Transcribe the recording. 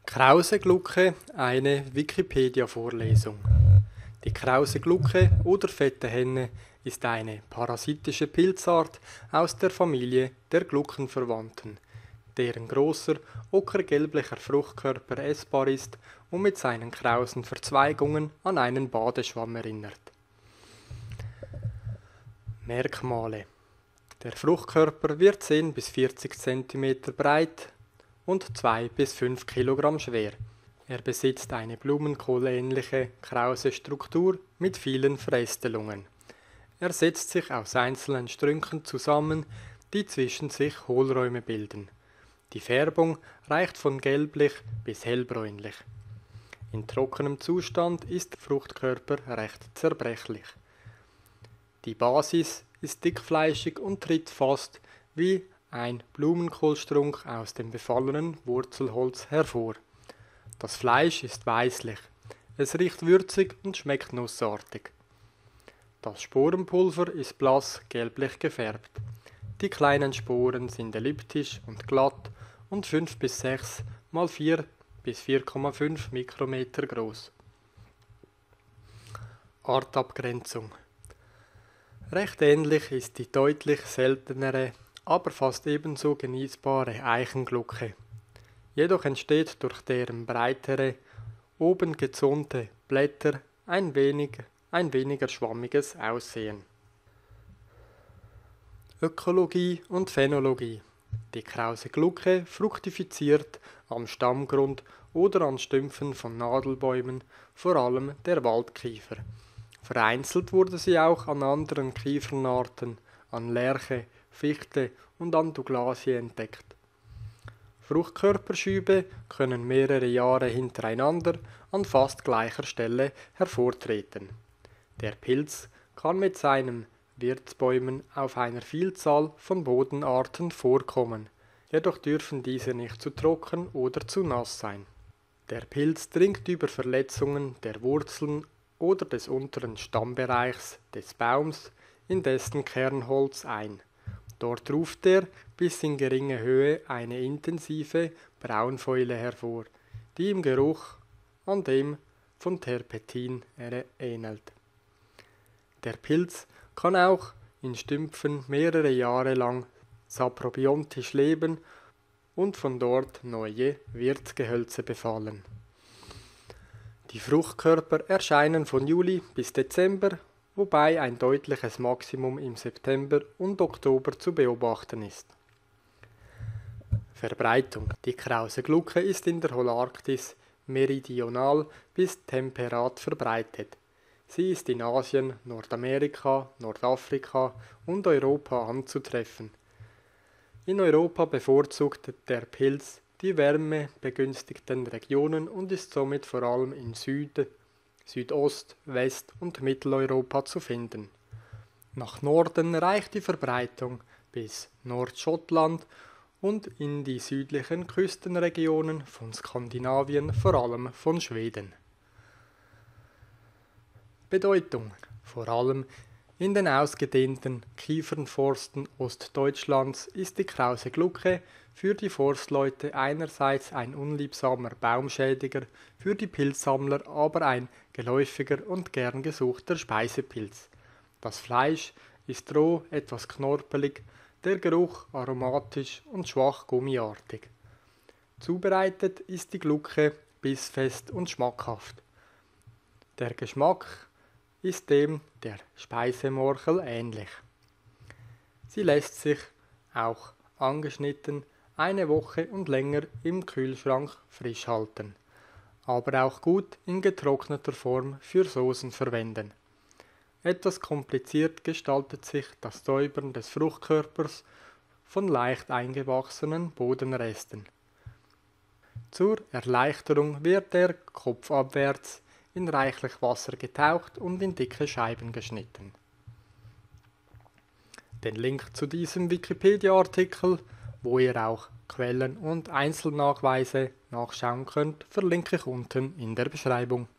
Krause-Glucke, eine Wikipedia-Vorlesung. Die Krause-Glucke oder fette Henne ist eine parasitische Pilzart aus der Familie der Gluckenverwandten, deren großer, ockergelblicher Fruchtkörper essbar ist und mit seinen krausen Verzweigungen an einen Badeschwamm erinnert. Merkmale: Der Fruchtkörper wird 10 bis 40 cm breit und 2 bis 5 Kilogramm schwer. Er besitzt eine blumenkohlähnliche, krause Struktur mit vielen Verästelungen. Er setzt sich aus einzelnen Strünken zusammen, die zwischen sich Hohlräume bilden. Die Färbung reicht von gelblich bis hellbräunlich. In trockenem Zustand ist der Fruchtkörper recht zerbrechlich. Die Basis ist dickfleischig und tritt fast wie ein Blumenkohlstrunk aus dem befallenen Wurzelholz hervor. Das Fleisch ist weißlich. Es riecht würzig und schmeckt nussartig. Das Sporenpulver ist blass gelblich gefärbt. Die kleinen Sporen sind elliptisch und glatt und 5 bis 6 mal 4 bis 4,5 Mikrometer groß. Artabgrenzung: Recht ähnlich ist die deutlich seltenere, aber fast ebenso genießbare Eichenglucke. Jedoch entsteht durch deren breitere, oben gezonte Blätter ein weniger schwammiges Aussehen. Ökologie und Phänologie: Die Krause-Glucke fruktifiziert am Stammgrund oder an Stümpfen von Nadelbäumen, vor allem der Waldkiefer. Vereinzelt wurde sie auch an anderen Kiefernarten, an Lärche, Fichte und an Douglasie entdeckt. Fruchtkörperschübe können mehrere Jahre hintereinander an fast gleicher Stelle hervortreten. Der Pilz kann mit seinen Wirtsbäumen auf einer Vielzahl von Bodenarten vorkommen, jedoch dürfen diese nicht zu trocken oder zu nass sein. Der Pilz dringt über Verletzungen der Wurzeln oder des unteren Stammbereichs des Baums in dessen Kernholz ein. Dort ruft er bis in geringe Höhe eine intensive Braunfäule hervor, die im Geruch an dem von Terpentin ähnelt. Der Pilz kann auch in Stümpfen mehrere Jahre lang saprobiontisch leben und von dort neue Wirtsgehölze befallen. Die Fruchtkörper erscheinen von Juli bis Dezember, wobei ein deutliches Maximum im September und Oktober zu beobachten ist. Verbreitung: Die Krause-Glucke ist in der Holarktis meridional bis temperat verbreitet. Sie ist in Asien, Nordamerika, Nordafrika und Europa anzutreffen. In Europa bevorzugt der Pilz die wärmebegünstigten Regionen und ist somit vor allem in Südost-, West- und Mitteleuropa zu finden. Nach Norden reicht die Verbreitung bis Nordschottland und in die südlichen Küstenregionen von Skandinavien, vor allem von Schweden. Bedeutung: Vor allem in den ausgedehnten Kiefernforsten Ostdeutschlands ist die Krause-Glucke für die Forstleute einerseits ein unliebsamer Baumschädiger, für die Pilzsammler aber ein geläufiger und gern gesuchter Speisepilz. Das Fleisch ist roh, etwas knorpelig, der Geruch aromatisch und schwach gummiartig. Zubereitet ist die Glucke bissfest und schmackhaft. Der Geschmack ist dem der Speisemorchel ähnlich. Sie lässt sich auch angeschnitten eine Woche und länger im Kühlschrank frisch halten, aber auch gut in getrockneter Form für Soßen verwenden. Etwas kompliziert gestaltet sich das Säubern des Fruchtkörpers von leicht eingewachsenen Bodenresten. Zur Erleichterung wird der kopfabwärts in reichlich Wasser getaucht und in dicke Scheiben geschnitten. Den Link zu diesem Wikipedia-Artikel, wo ihr auch Quellen und Einzelnachweise nachschauen könnt, verlinke ich unten in der Beschreibung.